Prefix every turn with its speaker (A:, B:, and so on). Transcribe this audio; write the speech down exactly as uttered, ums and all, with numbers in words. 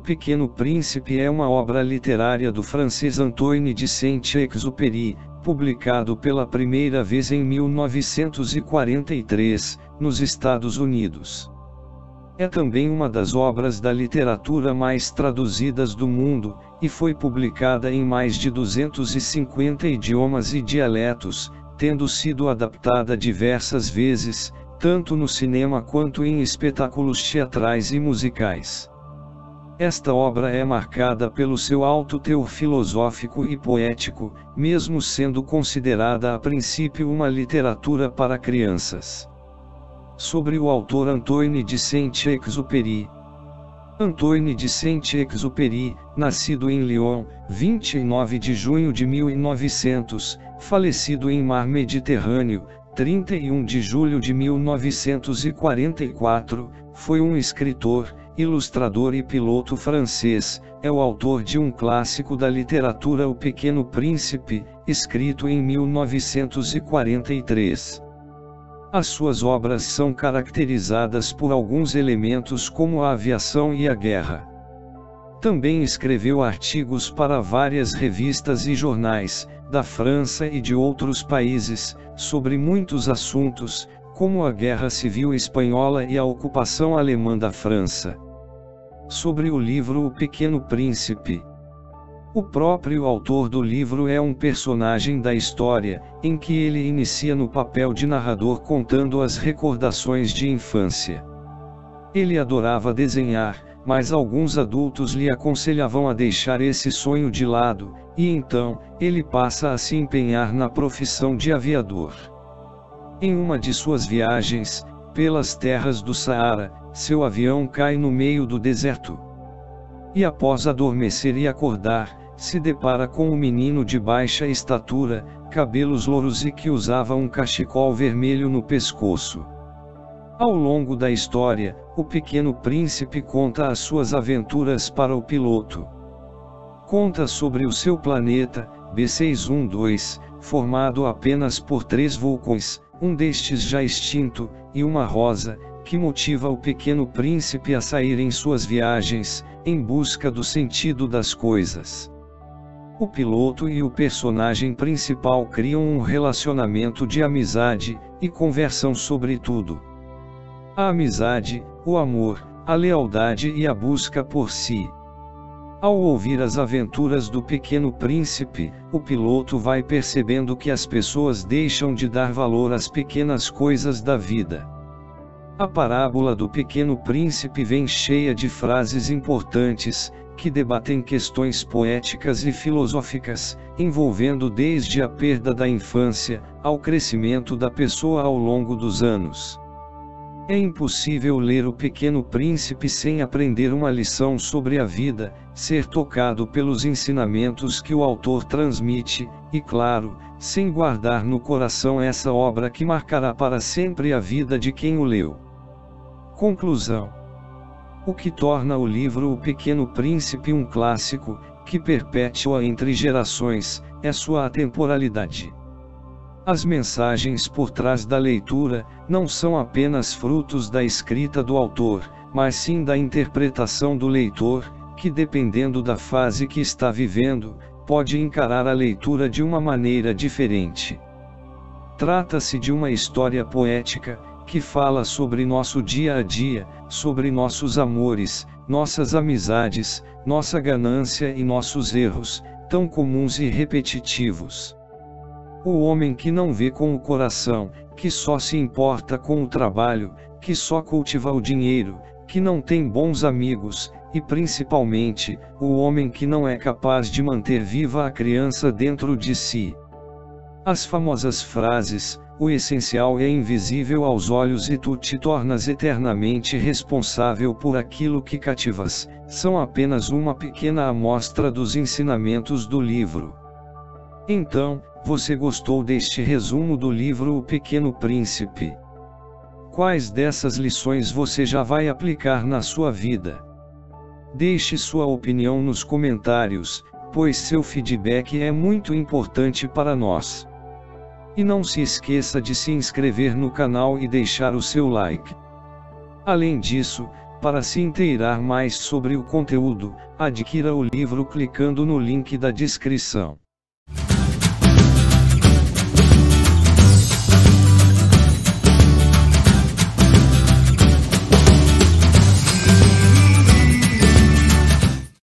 A: Pequeno Príncipe é uma obra literária do francês Antoine de Saint-Exupéry, publicado pela primeira vez em mil novecentos e quarenta e três, nos Estados Unidos. É também uma das obras da literatura mais traduzidas do mundo, e foi publicada em mais de duzentos e cinquenta idiomas e dialetos, tendo sido adaptada diversas vezes, tanto no cinema quanto em espetáculos teatrais e musicais. Esta obra é marcada pelo seu alto teor filosófico e poético, mesmo sendo considerada a princípio uma literatura para crianças. Sobre o autor Antoine de Saint-Exupéry. Antoine de Saint-Exupéry, nascido em Lyon, vinte e nove de junho de mil e novecentos, falecido em Mar Mediterrâneo, trinta e um de julho de mil novecentos e quarenta e quatro, foi um escritor, ilustrador e piloto francês, é o autor de um clássico da literatura O Pequeno Príncipe, escrito em mil novecentos e quarenta e três. As suas obras são caracterizadas por alguns elementos como a aviação e a guerra. Também escreveu artigos para várias revistas e jornais, da França e de outros países, sobre muitos assuntos, como a Guerra Civil Espanhola e a ocupação alemã da França. Sobre o livro O Pequeno Príncipe. O próprio autor do livro é um personagem da história, em que ele inicia no papel de narrador contando as recordações de infância. Ele adorava desenhar, mas alguns adultos lhe aconselhavam a deixar esse sonho de lado, e então, ele passa a se empenhar na profissão de aviador. Em uma de suas viagens, pelas terras do Saara, seu avião cai no meio do deserto. E após adormecer e acordar, se depara com um menino de baixa estatura, cabelos louros e que usava um cachecol vermelho no pescoço. Ao longo da história, o Pequeno Príncipe conta as suas aventuras para o piloto. Conta sobre o seu planeta, B seiscentos e doze, formado apenas por três vulcões, um destes já extinto, e uma rosa, que motiva o Pequeno Príncipe a sair em suas viagens, em busca do sentido das coisas. O piloto e o personagem principal criam um relacionamento de amizade, e conversam sobre tudo. A amizade, o amor, a lealdade e a busca por si. Ao ouvir as aventuras do Pequeno Príncipe, o piloto vai percebendo que as pessoas deixam de dar valor às pequenas coisas da vida. A parábola do Pequeno Príncipe vem cheia de frases importantes, que debatem questões poéticas e filosóficas, envolvendo desde a perda da infância, ao crescimento da pessoa ao longo dos anos. É impossível ler O Pequeno Príncipe sem aprender uma lição sobre a vida, ser tocado pelos ensinamentos que o autor transmite, e claro, sem guardar no coração essa obra que marcará para sempre a vida de quem o leu. Conclusão. O que torna o livro O Pequeno Príncipe um clássico, que perpetua entre gerações, é sua atemporalidade. As mensagens por trás da leitura, não são apenas frutos da escrita do autor, mas sim da interpretação do leitor, que dependendo da fase que está vivendo, pode encarar a leitura de uma maneira diferente. Trata-se de uma história poética, que fala sobre nosso dia a dia, sobre nossos amores, nossas amizades, nossa ganância e nossos erros, tão comuns e repetitivos. O homem que não vê com o coração, que só se importa com o trabalho, que só cultiva o dinheiro, que não tem bons amigos, e principalmente, o homem que não é capaz de manter viva a criança dentro de si. As famosas frases, o essencial é invisível aos olhos e tu te tornas eternamente responsável por aquilo que cativas, são apenas uma pequena amostra dos ensinamentos do livro. Então, você gostou deste resumo do livro O Pequeno Príncipe? Quais dessas lições você já vai aplicar na sua vida? Deixe sua opinião nos comentários, pois seu feedback é muito importante para nós. E não se esqueça de se inscrever no canal e deixar o seu like. Além disso, Para se inteirar mais sobre o conteúdo, adquira o livro clicando no link da descrição.